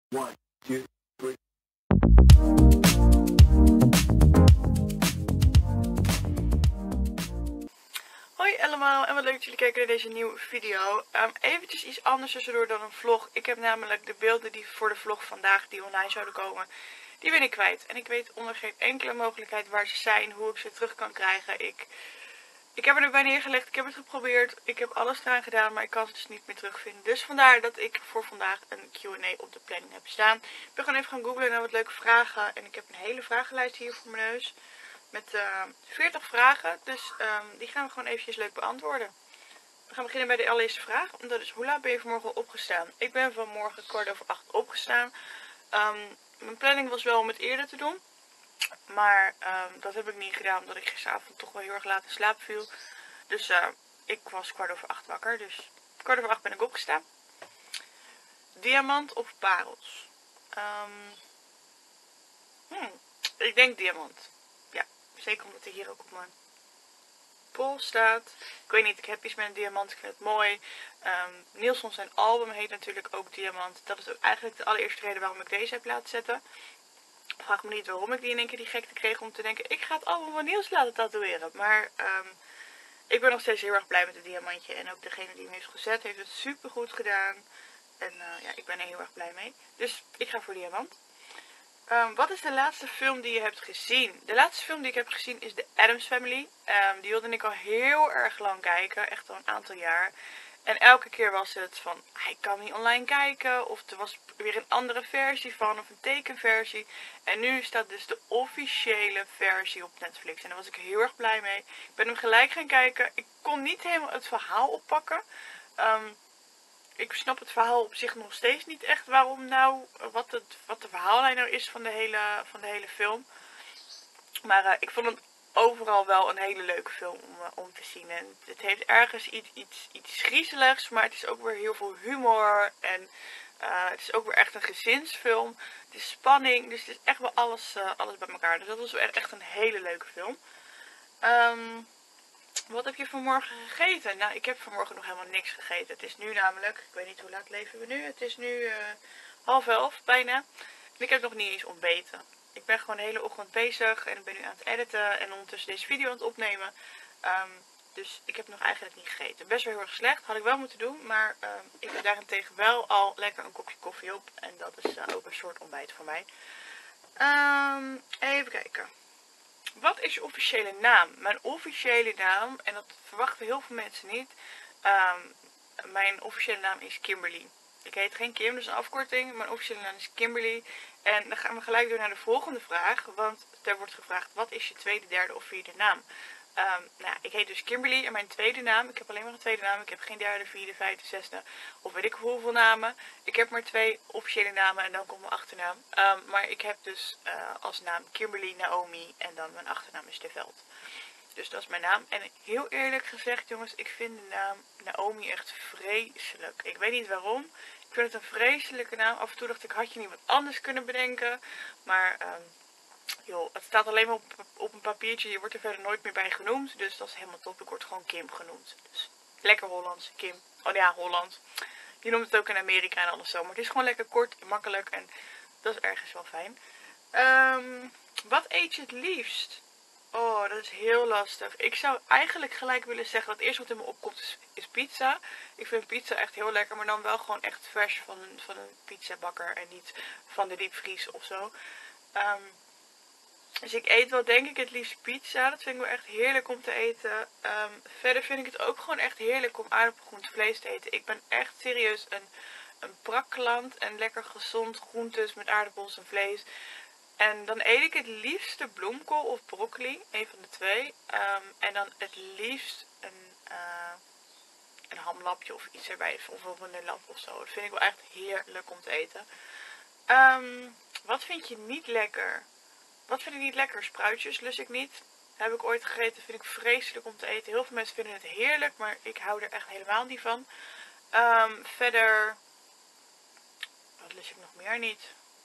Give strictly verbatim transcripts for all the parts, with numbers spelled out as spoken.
One, two, three. Hoi allemaal en wat leuk dat jullie kijken naar deze nieuwe video. Um, eventjes iets anders tussendoor dan een vlog. Ik heb namelijk de beelden die voor de vlog vandaag die online zouden komen, die ben ik kwijt. En ik weet onder geen enkele mogelijkheid waar ze zijn, hoe ik ze terug kan krijgen. Ik, ik heb er nu bij neergelegd, ik heb het geprobeerd, ik heb alles eraan gedaan, maar ik kan ze dus niet meer terugvinden. Dus vandaar dat ik voor vandaag een Q en A op de planning heb staan. Ik ben gewoon even gaan googlen naar wat leuke vragen en ik heb een hele vragenlijst hier voor mijn neus. Met uh, veertig vragen, dus um, die gaan we gewoon eventjes leuk beantwoorden. We gaan beginnen bij de allereerste vraag. En dat is, hoe laat ben je vanmorgen opgestaan? Ik ben vanmorgen kwart over acht opgestaan. Um, mijn planning was wel om het eerder te doen. Maar um, dat heb ik niet gedaan, omdat ik gisteravond toch wel heel erg laat in slaap viel. Dus uh, ik was kwart over acht wakker. Dus kwart over acht ben ik opgestaan. Diamant of parels? Um, hmm, ik denk diamant. Zeker omdat hij hier ook op mijn bol staat. Ik weet niet, ik heb iets met een diamant. Ik vind het mooi. Um, Nilsson zijn album heet natuurlijk ook Diamant. Dat is ook eigenlijk de allereerste reden waarom ik deze heb laten zetten. Vraag me niet waarom ik die in één keer die gekte kreeg om te denken, ik ga het album van Niels laten tatoeëren. Maar um, ik ben nog steeds heel erg blij met het diamantje. En ook degene die hem heeft gezet heeft het super goed gedaan. En uh, ja, ik ben er heel erg blij mee. Dus ik ga voor diamant. Um, wat is de laatste film die je hebt gezien? De laatste film die ik heb gezien is The Addams Family. Um, die wilde ik al heel erg lang kijken. Echt al een aantal jaar. En elke keer was het van, ik kan niet online kijken. Of er was weer een andere versie van. Of een tekenversie. En nu staat dus de officiële versie op Netflix. En daar was ik heel erg blij mee. Ik ben hem gelijk gaan kijken. Ik kon niet helemaal het verhaal oppakken. Um, Ik snap het verhaal op zich nog steeds niet echt waarom nou, wat, het, wat de verhaallijn nou is van de hele, van de hele film. Maar uh, ik vond het overal wel een hele leuke film om, uh, om te zien. En het heeft ergens iets, iets, iets griezeligs, maar het is ook weer heel veel humor. En uh, het is ook weer echt een gezinsfilm. Het is spanning, dus het is echt wel alles, uh, alles bij elkaar. Dus dat was echt, echt een hele leuke film. Um, Wat heb je vanmorgen gegeten? Nou, ik heb vanmorgen nog helemaal niks gegeten. Het is nu namelijk, ik weet niet hoe laat leven we nu. Het is nu uh, half elf bijna. En ik heb nog niet eens ontbeten. Ik ben gewoon de hele ochtend bezig en ik ben nu aan het editen en ondertussen deze video aan het opnemen. Um, dus ik heb nog eigenlijk niet gegeten. Best wel heel erg slecht, had ik wel moeten doen. Maar um, ik heb daarentegen wel al lekker een kopje koffie op. En dat is uh, ook een soort ontbijt voor mij. Um, even kijken. Wat is je officiële naam? Mijn officiële naam, en dat verwachten heel veel mensen niet. Um, mijn officiële naam is Kimberly. Ik heet geen Kim, dus een afkorting. Mijn officiële naam is Kimberly. En dan gaan we gelijk door naar de volgende vraag. Want er wordt gevraagd, wat is je tweede, derde of vierde naam? Um, nou, ik heet dus Kimberly en mijn tweede naam, ik heb alleen maar een tweede naam. Ik heb geen derde, vierde, vijfde, zesde of weet ik hoeveel namen. Ik heb maar twee officiële namen en dan komt mijn achternaam. Um, maar ik heb dus uh, als naam Kimberly Naomi en dan mijn achternaam is De Veld. Dus dat is mijn naam. En heel eerlijk gezegd jongens, ik vind de naam Naomi echt vreselijk. Ik weet niet waarom. Ik vind het een vreselijke naam. Af en toe dacht ik, had je niet wat anders kunnen bedenken. Maar um, joh, het staat alleen maar op, op een papiertje. Je wordt er verder nooit meer bij genoemd. Dus dat is helemaal top. Ik word gewoon Kim genoemd. Dus lekker Hollands, Kim. Oh ja, Holland. Je noemt het ook in Amerika en alles zo. Maar het is gewoon lekker kort en makkelijk. En dat is ergens wel fijn. Um, wat eet je het liefst? Oh, dat is heel lastig. Ik zou eigenlijk gelijk willen zeggen dat het eerste wat in me opkomt is, is pizza. Ik vind pizza echt heel lekker, maar dan wel gewoon echt vers van een, van een pizzabakker en niet van de diepvries of zo. Um, dus ik eet wel denk ik het liefst pizza. Dat vind ik wel echt heerlijk om te eten. Um, verder vind ik het ook gewoon echt heerlijk om aardappelgroente vlees te eten. Ik ben echt serieus een, een brakklant en lekker gezond groentes met aardappels en vlees. En dan eet ik het liefste bloemkool of broccoli, een van de twee. Um, en dan het liefst een, uh, een hamlapje of iets erbij, of een vanillap of zo. Dat vind ik wel echt heerlijk om te eten. Um, wat vind je niet lekker? Wat vind ik niet lekker? Spruitjes lust ik niet. Heb ik ooit gegeten, vind ik vreselijk om te eten. Heel veel mensen vinden het heerlijk, maar ik hou er echt helemaal niet van. Um, verder, wat lust ik nog meer niet?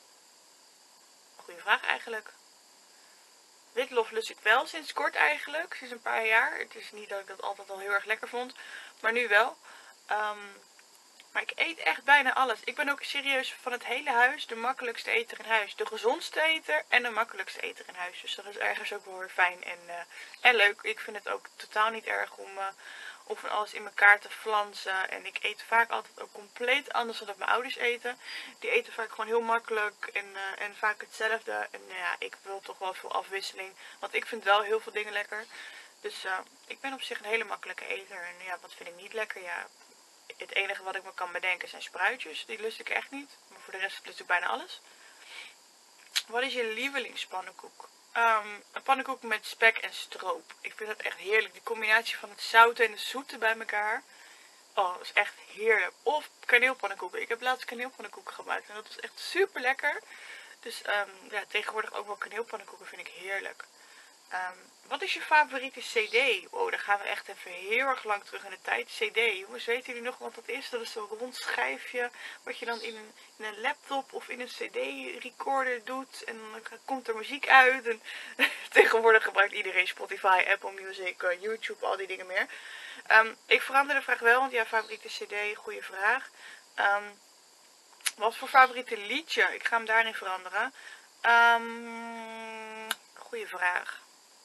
Goeie vraag eigenlijk. Witlof lust ik wel sinds kort eigenlijk, sinds een paar jaar. Het is niet dat ik dat altijd al heel erg lekker vond, maar nu wel. Um, Maar ik eet echt bijna alles. Ik ben ook serieus van het hele huis de makkelijkste eter in huis. De gezondste eter en de makkelijkste eter in huis. Dus dat is ergens ook wel weer fijn en, uh, en leuk. Ik vind het ook totaal niet erg om, uh, om van alles in elkaar te flansen. En ik eet vaak altijd ook compleet anders dan dat mijn ouders eten. Die eten vaak gewoon heel makkelijk en, uh, en vaak hetzelfde. En uh, ja, ik wil toch wel veel afwisseling. Want ik vind wel heel veel dingen lekker. Dus uh, ik ben op zich een hele makkelijke eter. En ja, wat vind ik niet lekker? Ja, het enige wat ik me kan bedenken zijn spruitjes. Die lust ik echt niet. Maar voor de rest lust ik bijna alles. Wat is je lievelingspannenkoek? Um, een pannenkoek met spek en stroop. Ik vind dat echt heerlijk. Die combinatie van het zoute en het zoete bij elkaar. Oh, dat is echt heerlijk. Of kaneelpannenkoeken. Ik heb laatst kaneelpannenkoeken gemaakt. En dat was echt super lekker. Dus um, ja, tegenwoordig ook wel kaneelpannenkoeken vind ik heerlijk. Um, wat is je favoriete cd? Oh, dan gaan we echt even heel erg lang terug in de tijd. cd, jongens, weten jullie nog wat dat is? Dat is zo'n rond schijfje wat je dan in een, in een laptop of in een cd-recorder doet. En dan komt er muziek uit. En tegenwoordig gebruikt iedereen Spotify, Apple Music, uh, YouTube, al die dingen meer. Um, ik verander de vraag wel, want ja, favoriete cd, goede vraag. Um, wat voor favoriete liedje? Ik ga hem daarin veranderen. Um, goeie vraag.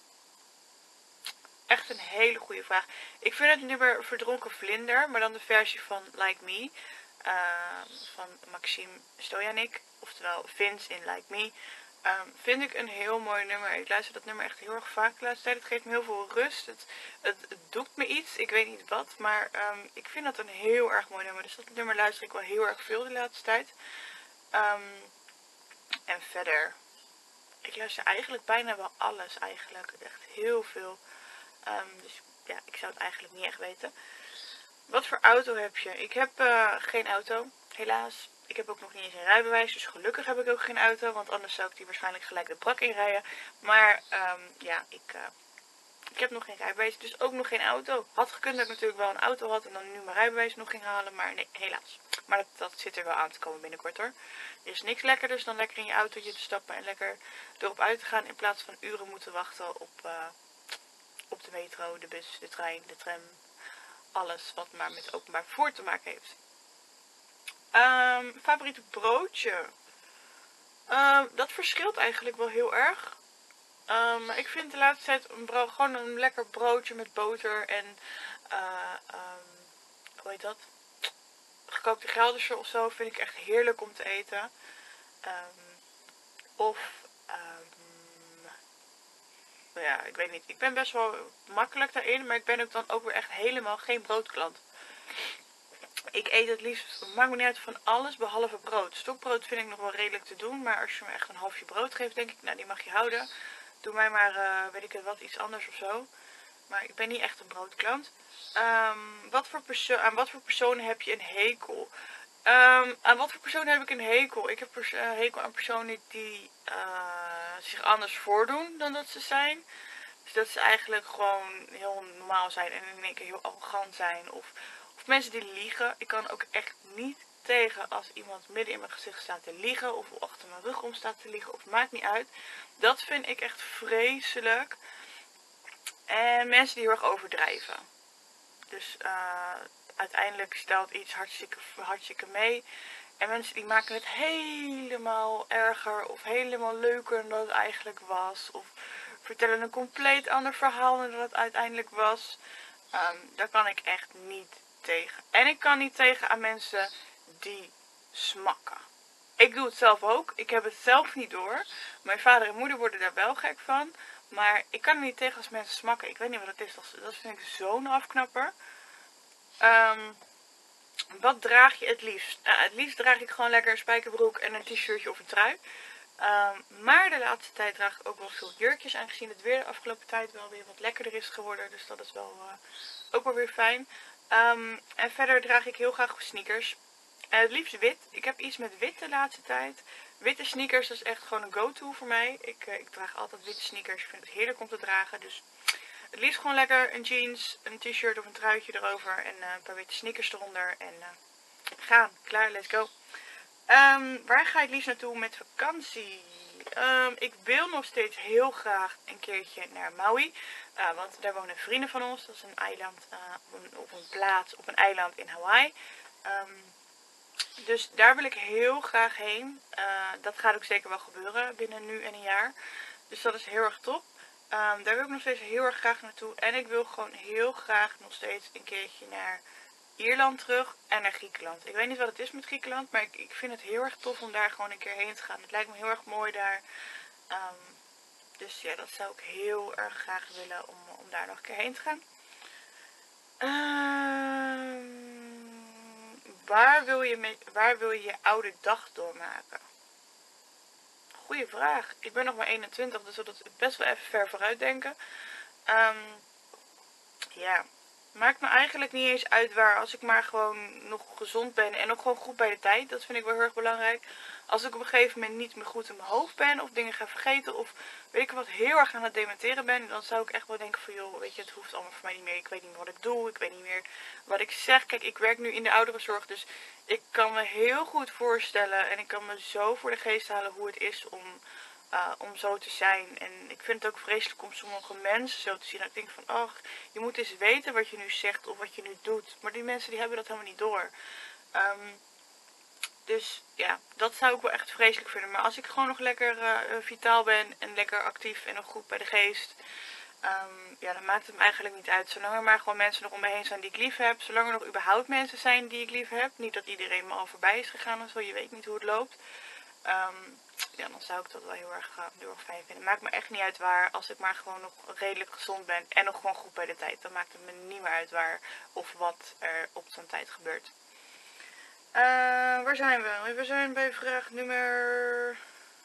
Echt een hele goede vraag. Ik vind het nummer Verdronken Vlinder, maar dan de versie van Like Me. Uh, van Maxime Stojanik, oftewel Vince in Like Me. Um, vind ik een heel mooi nummer. Ik luister dat nummer echt heel erg vaak de laatste tijd. Het geeft me heel veel rust. Het, het, het doet me iets. Ik weet niet wat. Maar um, ik vind dat een heel erg mooi nummer. Dus dat nummer luister ik wel heel erg veel de laatste tijd. Um, en verder. Ik luister eigenlijk bijna wel alles eigenlijk. Echt heel veel. Um, dus ja, ik zou het eigenlijk niet echt weten. Wat voor auto heb je? Ik heb uh, geen auto, helaas. Ik heb ook nog niet eens een rijbewijs, dus gelukkig heb ik ook geen auto. Want anders zou ik die waarschijnlijk gelijk de brak inrijden. Maar um, ja, ik, uh, ik heb nog geen rijbewijs, dus ook nog geen auto. Had gekund dat ik natuurlijk wel een auto had en dan nu mijn rijbewijs nog ging halen. Maar nee, helaas. Maar dat, dat zit er wel aan te komen binnenkort hoor. Er is niks lekkerder dan lekker in je autootje te stappen en lekker erop uit te gaan. In plaats van uren moeten wachten op... Uh, Op de metro, de bus, de trein, de tram. Alles wat maar met openbaar vervoer te maken heeft. Um, favoriete broodje? Um, dat verschilt eigenlijk wel heel erg. Um, ik vind de laatste tijd een brood, gewoon een lekker broodje met boter en... Uh, um, hoe heet dat? Gekookte geldersen of zo vind ik echt heerlijk om te eten. Um, of... Um, Ja, ik weet niet. Ik ben best wel makkelijk daarin, maar ik ben ook dan ook weer echt helemaal geen broodklant. Ik eet het liefst, het maakt me niet uit van alles behalve brood. Stokbrood vind ik nog wel redelijk te doen, maar als je me echt een halfje brood geeft, denk ik, nou die mag je houden. Doe mij maar, uh, weet ik het wat, iets anders of zo. Maar ik ben niet echt een broodklant. Um, wat voor perso- aan wat voor personen heb je een hekel? Um, aan wat voor personen heb ik een hekel? Ik heb een uh, hekel aan personen die uh, zich anders voordoen dan dat ze zijn. Dus dat ze eigenlijk gewoon heel normaal zijn en in één keer heel arrogant zijn. Of, of mensen die liegen. Ik kan ook echt niet tegen als iemand midden in mijn gezicht staat te liegen. Of achter mijn rug om staat te liegen. Of het maakt niet uit. Dat vind ik echt vreselijk. En mensen die heel erg overdrijven. Dus uh, uiteindelijk stelt iets hartstikke, hartstikke mee. En mensen die maken het helemaal erger of helemaal leuker dan dat het eigenlijk was. Of vertellen een compleet ander verhaal dan dat het uiteindelijk was. Um, daar kan ik echt niet tegen. En ik kan niet tegen aan mensen die smakken. Ik doe het zelf ook. Ik heb het zelf niet door. Mijn vader en moeder worden daar wel gek van. Maar ik kan er niet tegen als mensen smakken. Ik weet niet wat het is. Dat vind ik zo'n afknapper. Um, wat draag je het liefst? Nou, het liefst draag ik gewoon lekker een spijkerbroek en een t-shirtje of een trui. Um, maar de laatste tijd draag ik ook wel veel jurkjes. Aangezien het weer de afgelopen tijd wel weer wat lekkerder is geworden. Dus dat is wel uh, ook wel weer fijn. Um, en verder draag ik heel graag sneakers. Uh, het liefst wit. Ik heb iets met wit de laatste tijd. Witte sneakers, dat is echt gewoon een go-to voor mij. Ik, uh, ik draag altijd witte sneakers. Ik vind het heerlijk om te dragen. Dus het liefst gewoon lekker een jeans, een t-shirt of een truitje erover. En uh, een paar witte sneakers eronder. En uh, gaan. Klaar, let's go. Um, waar ga je het liefst naartoe met vakantie? Um, ik wil nog steeds heel graag een keertje naar Maui. Uh, want daar wonen vrienden van ons. Dat is een eiland uh, op, een, op een plaats op een eiland in Hawaii. Um, Dus daar wil ik heel graag heen. Uh, dat gaat ook zeker wel gebeuren binnen nu en een jaar. Dus dat is heel erg top. Um, daar wil ik nog steeds heel erg graag naartoe. En ik wil gewoon heel graag nog steeds een keertje naar Ierland terug en naar Griekenland. Ik weet niet wat het is met Griekenland, maar ik, ik vind het heel erg tof om daar gewoon een keer heen te gaan. Het lijkt me heel erg mooi daar. Um, dus ja, dat zou ik heel erg graag willen om, om daar nog een keer heen te gaan. Um, waar, wil je mee, waar wil je je oude dag doormaken? Goeie vraag. Ik ben nog maar eenentwintig, dus dat is best wel even ver vooruit denken. Um, ja, maakt me eigenlijk niet eens uit waar. Als ik maar gewoon nog gezond ben en ook gewoon goed bij de tijd. Dat vind ik wel heel erg belangrijk. Als ik op een gegeven moment niet meer goed in mijn hoofd ben of dingen ga vergeten of weet ik wat heel erg aan het dementeren ben, dan zou ik echt wel denken van joh, weet je, het hoeft allemaal voor mij niet meer. Ik weet niet meer wat ik doe, ik weet niet meer wat ik zeg. Kijk, ik werk nu in de ouderenzorg, dus ik kan me heel goed voorstellen en ik kan me zo voor de geest halen hoe het is om, uh, om zo te zijn. En ik vind het ook vreselijk om sommige mensen zo te zien. Dat ik denk van, ach, je moet eens weten wat je nu zegt of wat je nu doet. Maar die mensen die hebben dat helemaal niet door. Um, Dus ja, dat zou ik wel echt vreselijk vinden. Maar als ik gewoon nog lekker uh, vitaal ben en lekker actief en nog goed bij de geest. Um, ja, dan maakt het me eigenlijk niet uit. Zolang er maar gewoon mensen nog om me heen zijn die ik lief heb. Zolang er nog überhaupt mensen zijn die ik lief heb. Niet dat iedereen me al voorbij is gegaan of zo. Je weet niet hoe het loopt. Um, ja, dan zou ik dat wel heel erg, uh, heel erg fijn vinden. Maakt me echt niet uit waar. Als ik maar gewoon nog redelijk gezond ben en nog gewoon goed bij de tijd. Dan maakt het me niet meer uit waar of wat er op zo'n tijd gebeurt. Uh, waar zijn we? We zijn bij vraag nummer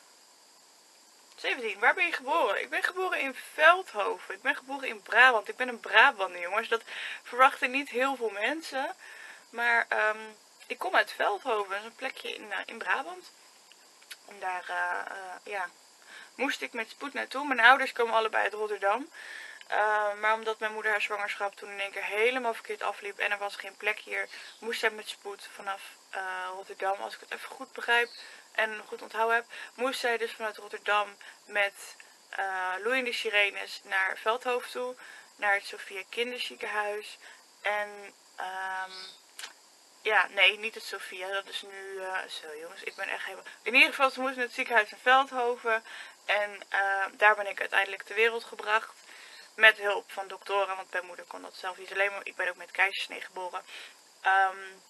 zeventien. Waar ben je geboren? Ik ben geboren in Veldhoven. Ik ben geboren in Brabant. Ik ben een Brabander, jongens. Dat verwachten niet heel veel mensen. Maar um, ik kom uit Veldhoven. Dat is een plekje in, uh, in Brabant. En daar uh, uh, ja, moest ik met spoed naartoe. Mijn ouders komen allebei uit Rotterdam. Uh, maar omdat mijn moeder haar zwangerschap toen in één keer helemaal verkeerd afliep en er was geen plek hier, moest zij met spoed vanaf uh, Rotterdam, als ik het even goed begrijp en goed onthouden heb, moest zij dus vanuit Rotterdam met uh, loeiende sirenes naar Veldhoven toe, naar het Sophia Kinderziekenhuis. En um, ja, nee, niet het Sophia, dat is nu, uh, zo jongens, ik ben echt helemaal, in ieder geval ze moest naar het ziekenhuis in Veldhoven en uh, daar ben ik uiteindelijk ter wereld gebracht. Met hulp van doktoren, want mijn moeder kon dat zelf niet alleen, maar ik ben ook met keizersnee geboren. Um,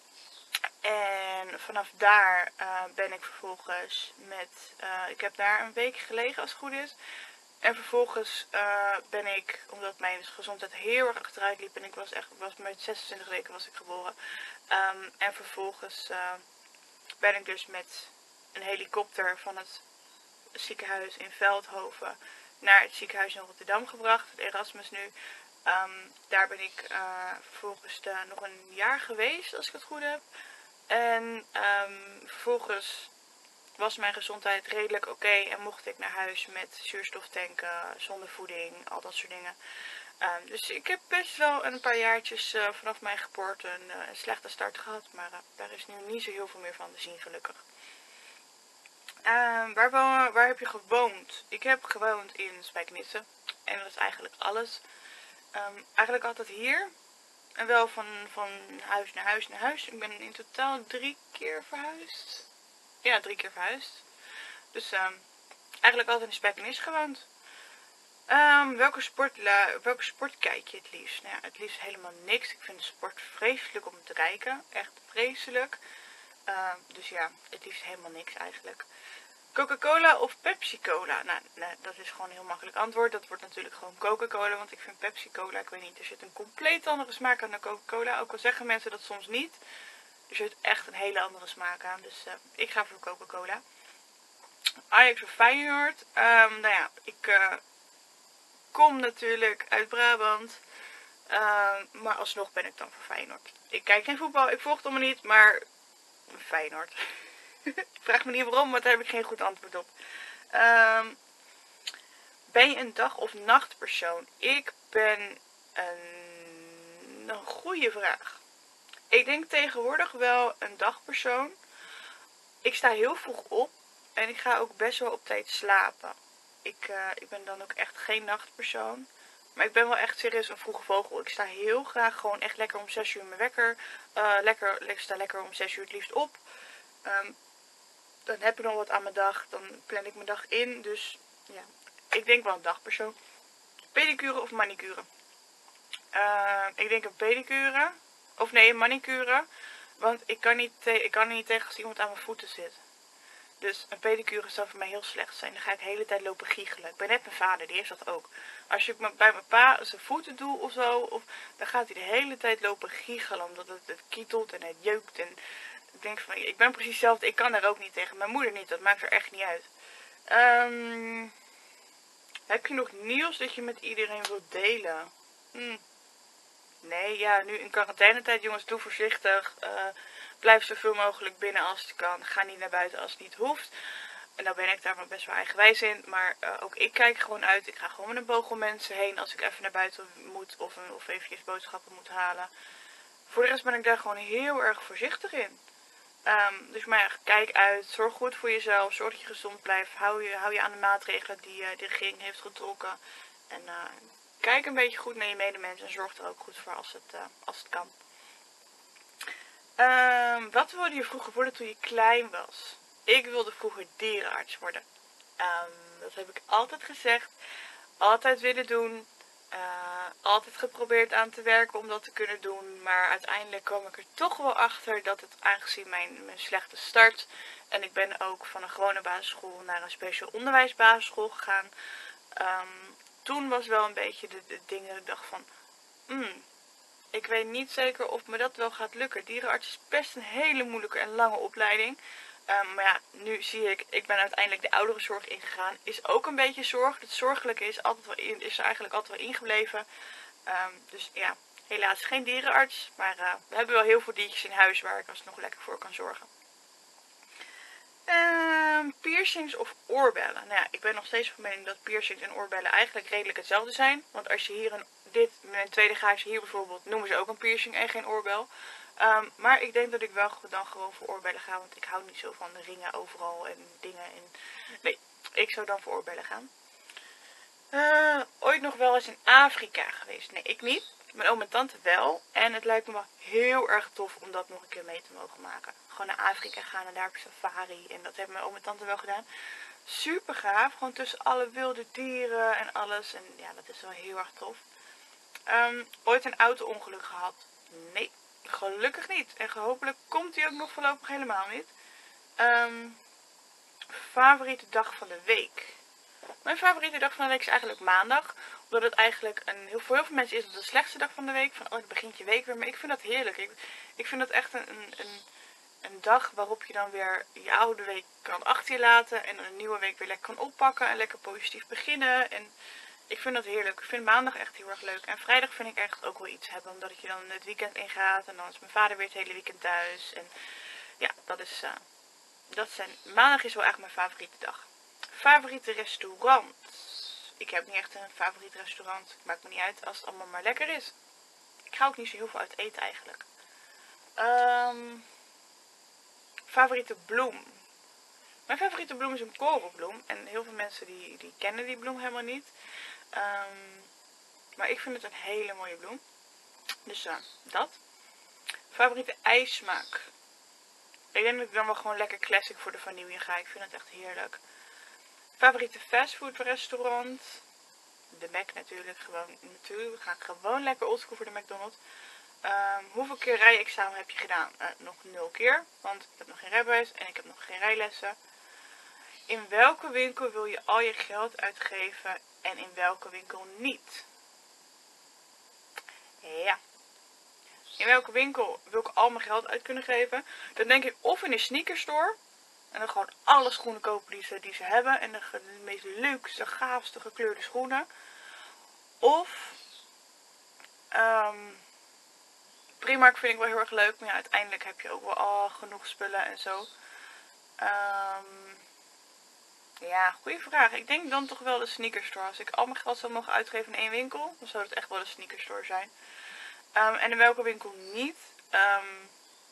en vanaf daar uh, ben ik vervolgens met, uh, ik heb daar een week gelegen als het goed is. En vervolgens uh, ben ik, omdat mijn gezondheid heel erg achteruit liep en ik was echt, was met zesentwintig weken was ik geboren. Um, en vervolgens uh, ben ik dus met een helikopter van het ziekenhuis in Veldhoven naar het ziekenhuis in Rotterdam gebracht, het Erasmus nu. Um, daar ben ik uh, vervolgens de, nog een jaar geweest, als ik het goed heb. En um, vervolgens was mijn gezondheid redelijk oké okay en mocht ik naar huis met zuurstoftanken, zonder voeding, al dat soort dingen. Um, dus ik heb best wel een paar jaartjes uh, vanaf mijn geboorte een, uh, een slechte start gehad, maar uh, daar is nu niet zo heel veel meer van te zien, gelukkig. Uh, waar, waar heb je gewoond? Ik heb gewoond in Spijkenisse. En dat is eigenlijk alles. Um, eigenlijk altijd hier. En wel van, van huis naar huis naar huis. Ik ben in totaal drie keer verhuisd. Ja, drie keer verhuisd. Dus um, eigenlijk altijd in Spijkenisse gewoond. Um, welke, sport, welke sport kijk je het liefst? Nou ja, het liefst helemaal niks. Ik vind de sport vreselijk om te kijken. Echt vreselijk. Uh, dus ja, het liefst helemaal niks eigenlijk. Coca-Cola of Pepsi-Cola? Nou, nee, dat is gewoon een heel makkelijk antwoord. Dat wordt natuurlijk gewoon Coca-Cola, want ik vind Pepsi-Cola, ik weet niet, er zit een compleet andere smaak aan dan Coca-Cola. Ook al zeggen mensen dat soms niet. Er zit echt een hele andere smaak aan, dus uh, ik ga voor Coca-Cola. Ajax of Feyenoord? Um, nou ja, ik uh, kom natuurlijk uit Brabant. Uh, maar alsnog ben ik dan voor Feyenoord. Ik kijk geen voetbal, ik volg het allemaal niet, maar Feyenoord. Ik vraag me niet waarom, maar daar heb ik geen goed antwoord op. Um, ben je een dag- of nachtpersoon? Ik ben een, een goede vraag. Ik denk tegenwoordig wel een dagpersoon. Ik sta heel vroeg op en ik ga ook best wel op tijd slapen. Ik, uh, ik ben dan ook echt geen nachtpersoon. Maar ik ben wel echt serieus een vroege vogel. Ik sta heel graag gewoon echt lekker om zes uur mijn wekker. Uh, lekker, ik sta lekker om zes uur het liefst op. Um, dan heb ik nog wat aan mijn dag. Dan plan ik mijn dag in. Dus ja, ik denk wel een dagpersoon. Pedicure of manicure? Uh, ik denk een pedicure. Of nee, een manicure. Want ik kan, niet ik kan er niet tegen als iemand aan mijn voeten zit. Dus een pedicure zou voor mij heel slecht zijn. Dan ga ik de hele tijd lopen giechelen. Ik ben net mijn vader, die heeft dat ook. Als je bij mijn pa zijn voeten doet of zo, of, dan gaat hij de hele tijd lopen giechelen. Omdat het, het kietelt en het jeukt. En ik denk van, ik ben precies hetzelfde. Ik kan daar ook niet tegen. Mijn moeder niet, dat maakt er echt niet uit. Um, heb je nog nieuws dat je met iedereen wilt delen? Hm. Nee, ja, nu in quarantainetijd, jongens, doe voorzichtig. Uh, blijf zoveel mogelijk binnen als het kan. Ga niet naar buiten als het niet hoeft. En dan ben ik daar wel best wel eigenwijs in. Maar uh, ook ik kijk gewoon uit. Ik ga gewoon met een boog om mensen heen als ik even naar buiten moet. Of, of eventjes boodschappen moet halen. Voor de rest ben ik daar gewoon heel erg voorzichtig in. Um, dus maar ja, kijk uit. Zorg goed voor jezelf. Zorg dat je gezond blijft. Hou je, hou je aan de maatregelen die uh, de regering heeft getrokken. En uh, kijk een beetje goed naar je medemens. En zorg er ook goed voor als het, uh, als het kan. Um, wat wilde je vroeger worden toen je klein was? Ik wilde vroeger dierenarts worden. Um, dat heb ik altijd gezegd. Altijd willen doen. Uh, altijd geprobeerd aan te werken om dat te kunnen doen. Maar uiteindelijk kwam ik er toch wel achter dat het, aangezien mijn, mijn slechte start. En ik ben ook van een gewone basisschool naar een speciaal onderwijsbasisschool gegaan. Um, toen was wel een beetje de, de ding dat ik dacht van... Mm, ik weet niet zeker of me dat wel gaat lukken. Dierenarts is best een hele moeilijke en lange opleiding. Um, maar ja, nu zie ik, ik ben uiteindelijk de ouderenzorg ingegaan. Is ook een beetje zorg. Het zorgelijke is, altijd wel in, is er eigenlijk altijd wel ingebleven. Um, dus ja, helaas geen dierenarts. Maar uh, we hebben wel heel veel diertjes in huis waar ik alsnog lekker voor kan zorgen. Um, piercings of oorbellen? Nou ja, ik ben nog steeds van mening dat piercings en oorbellen eigenlijk redelijk hetzelfde zijn. Want als je hier een, dit, mijn tweede gaatje hier bijvoorbeeld, noemen ze ook een piercing en geen oorbel. Um, maar ik denk dat ik wel dan gewoon voor oorbellen ga, want ik hou niet zo van de ringen overal en dingen. En... Nee, ik zou dan voor oorbellen gaan. Uh, ooit nog wel eens in Afrika geweest? Nee, ik niet. Mijn oom en tante wel. En het lijkt me wel heel erg tof om dat nog een keer mee te mogen maken. Gewoon naar Afrika gaan en daar op safari. En dat hebben mijn oom en tante wel gedaan. Super gaaf. Gewoon tussen alle wilde dieren en alles. En ja, dat is wel heel erg tof. Um, ooit een auto-ongeluk gehad? Nee, gelukkig niet. En hopelijk komt die ook nog voorlopig helemaal niet. Um, favoriete dag van de week? Mijn favoriete dag van de week is eigenlijk maandag. Omdat het eigenlijk een, heel, voor heel veel mensen is het de slechtste dag van de week. Van oh, het begint je week weer. Maar ik vind dat heerlijk. Ik, ik vind dat echt een, een, een dag waarop je dan weer je oude week kan achter je laten. En een nieuwe week weer lekker kan oppakken. En lekker positief beginnen. En ik vind dat heerlijk. Ik vind maandag echt heel erg leuk. En vrijdag vind ik echt ook wel iets hebben. Omdat je dan het weekend ingaat. En dan is mijn vader weer het hele weekend thuis. En ja, dat is... Uh, dat zijn, maandag is wel echt mijn favoriete dag. Favoriete restaurant? Ik heb niet echt een favoriet restaurant. Maakt me niet uit als het allemaal maar lekker is. Ik ga ook niet zo heel veel uit eten eigenlijk. Um, favoriete bloem? Mijn favoriete bloem is een korenbloem. En heel veel mensen die, die kennen die bloem helemaal niet. Um, maar ik vind het een hele mooie bloem. Dus uh, dat. Favoriete ijssmaak? Ik denk dat ik dan wel gewoon lekker classic voor de vanille ga. Ik vind het echt heerlijk. Favoriete fastfood restaurant? De Mac natuurlijk. Gewoon, natuurlijk. We gaan gewoon lekker oldschool voor de McDonald's. Um, hoeveel keer rijexamen heb je gedaan? Uh, nog nul keer. Want ik heb nog geen rijbewijs en ik heb nog geen rijlessen. In welke winkel wil je al je geld uitgeven en in welke winkel niet? Ja. In welke winkel wil ik al mijn geld uit kunnen geven? Dan denk ik of in een sneakerstore. En dan gewoon alle schoenen kopen die ze, die ze hebben. En de, de meest leukste, gaafste gekleurde schoenen. Of... Um, Primark vind ik wel heel erg leuk. Maar ja, uiteindelijk heb je ook wel al genoeg spullen en zo. Um, ja, goede vraag. Ik denk dan toch wel de sneakerstore. Als ik al mijn geld zou mogen uitgeven in één winkel. Dan zou het echt wel de sneakerstore zijn. Um, en in welke winkel niet? Um,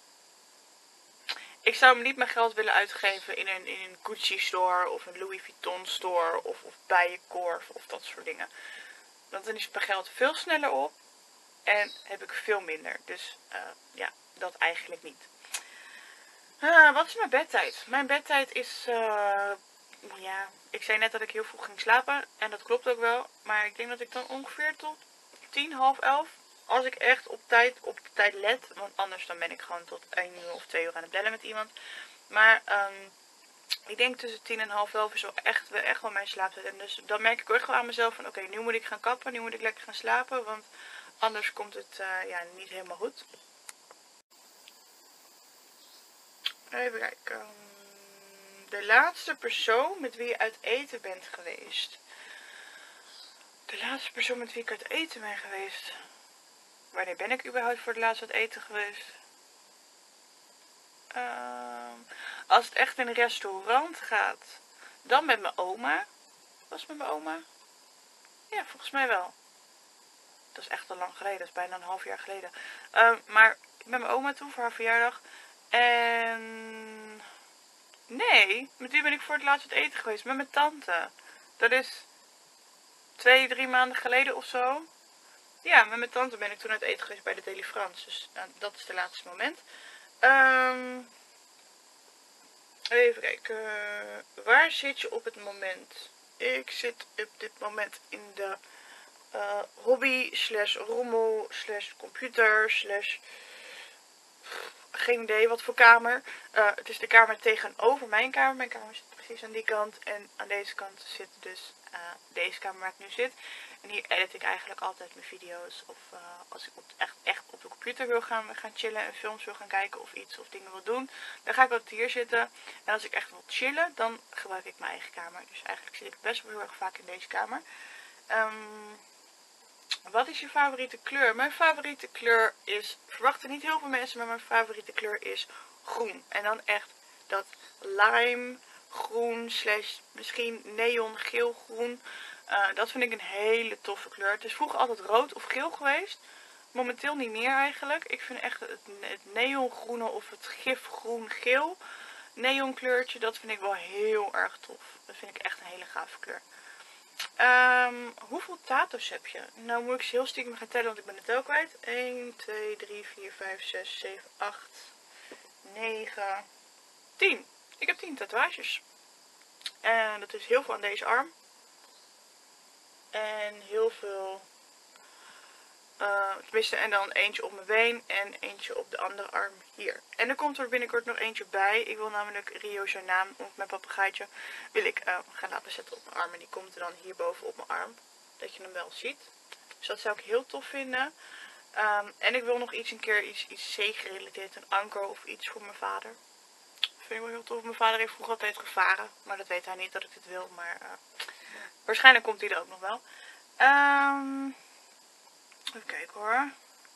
ik zou niet mijn geld willen uitgeven in een, in een Gucci store of een Louis Vuitton store of, of Bijenkorf of dat soort dingen. Want dan is mijn geld veel sneller op. En heb ik veel minder. Dus uh, ja, dat eigenlijk niet. Uh, wat is mijn bedtijd? Mijn bedtijd is... Uh, ja, ik zei net dat ik heel vroeg ging slapen. En dat klopt ook wel. Maar ik denk dat ik dan ongeveer tot tien, half elf... Als ik echt op tijd, op de tijd let. Want anders dan ben ik gewoon tot één uur of twee uur aan het bellen met iemand. Maar um, ik denk tussen tien en half elf is wel echt, echt wel mijn slaaptijd. En dus dan merk ik ook gewoon aan mezelf van oké, okay, nu moet ik gaan kappen. Nu moet ik lekker gaan slapen. Want anders komt het uh, ja, niet helemaal goed. Even kijken. De laatste persoon met wie je uit eten bent geweest. De laatste persoon met wie ik uit eten ben geweest. Wanneer ben ik überhaupt voor het laatst uit eten geweest? Uh, als het echt in een restaurant gaat, dan met mijn oma. Was het met mijn oma? Ja, volgens mij wel. Dat is echt al lang geleden, dat is bijna een half jaar geleden. Uh, maar met mijn oma toen voor haar verjaardag. En nee, met wie ben ik voor het laatst uit eten geweest? Met mijn tante. Dat is twee, drie maanden geleden of zo. Ja, met mijn tante ben ik toen uit eten geweest bij de Deli France. Dus nou, dat is het laatste moment. Um, even kijken. Uh, waar zit je op het moment? Ik zit op dit moment in de uh, hobby slash rommel slash computer slash... Geen idee wat voor kamer. Uh, het is de kamer tegenover mijn kamer. Mijn kamer zit precies aan die kant. En aan deze kant zit dus uh, deze kamer waar ik nu zit. En hier edit ik eigenlijk altijd mijn video's. Of uh, als ik op, echt, echt op de computer wil gaan, gaan chillen en films wil gaan kijken of iets of dingen wil doen. Dan ga ik altijd hier zitten. En als ik echt wil chillen, dan gebruik ik mijn eigen kamer. Dus eigenlijk zit ik best wel heel erg vaak in deze kamer. Um, Wat is je favoriete kleur? Mijn favoriete kleur is, verwachten niet heel veel mensen, maar mijn favoriete kleur is groen. En dan echt dat lime groen slash misschien neon geel groen. Uh, dat vind ik een hele toffe kleur. Het is vroeger altijd rood of geel geweest. Momenteel niet meer eigenlijk. Ik vind echt het, het neongroene of het gifgroen geel neonkleurtje, dat vind ik wel heel erg tof. Dat vind ik echt een hele gave kleur. Um, hoeveel tato's heb je? Nou moet ik ze heel stiekem gaan tellen, want ik ben de tel kwijt. een, twee, drie, vier, vijf, zes, zeven, acht, negen, tien. Ik heb tien tatoeages. En dat is heel veel aan deze arm. En heel veel... Uh, tenminste, en dan eentje op mijn been en eentje op de andere arm hier. En er komt er binnenkort nog eentje bij. Ik wil namelijk Rio zijn naam, of mijn papegaaitje, wil ik uh, gaan laten zetten op mijn arm. En die komt er dan hierboven op mijn arm. Dat je hem wel ziet. Dus dat zou ik heel tof vinden. Um, en ik wil nog iets een keer iets, iets zee-gerelateerd, een anker of iets voor mijn vader. Dat vind ik wel heel tof. Mijn vader heeft vroeger altijd gevaren. Maar dat weet hij niet dat ik dit wil. Maar uh, waarschijnlijk komt hij er ook nog wel. Um, Even kijken hoor.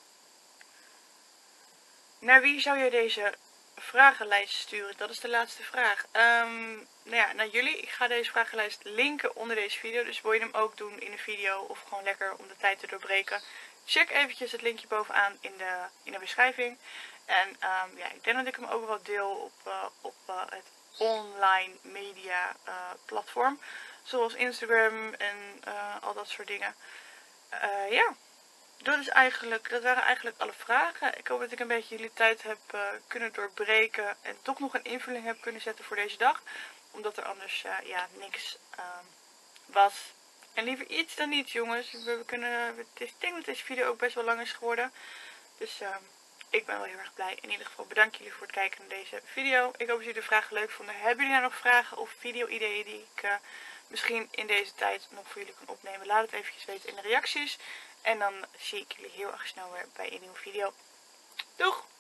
Naar wie zou je deze vragenlijst sturen? Dat is de laatste vraag. Um, nou ja, naar jullie. Ik ga deze vragenlijst linken onder deze video. Dus wil je hem ook doen in de video of gewoon lekker om de tijd te doorbreken. Check eventjes het linkje bovenaan in de, in de beschrijving. En um, ja, ik denk dat ik hem ook wel deel op, uh, op uh, het online media uh, platform. Zoals Instagram en uh, al dat soort dingen. Uh, ja. Dat, is eigenlijk, dat waren eigenlijk alle vragen. Ik hoop dat ik een beetje jullie tijd heb uh, kunnen doorbreken. En toch nog een invulling heb kunnen zetten voor deze dag. Omdat er anders uh, ja, niks uh, was. En liever iets dan niets, jongens. We kunnen, het is, ik denk dat deze video ook best wel lang is geworden. Dus uh, ik ben wel heel erg blij. In ieder geval bedankt jullie voor het kijken naar deze video. Ik hoop dat jullie de vragen leuk vonden. Hebben jullie nou nog vragen of video-ideeën die ik uh, misschien in deze tijd nog voor jullie kan opnemen? Laat het eventjes weten in de reacties. En dan zie ik jullie heel erg snel weer bij een nieuwe video. Doeg!